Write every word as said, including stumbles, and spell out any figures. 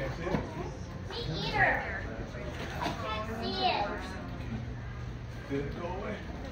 can't see it. Me either. I can't see it. Did it go away?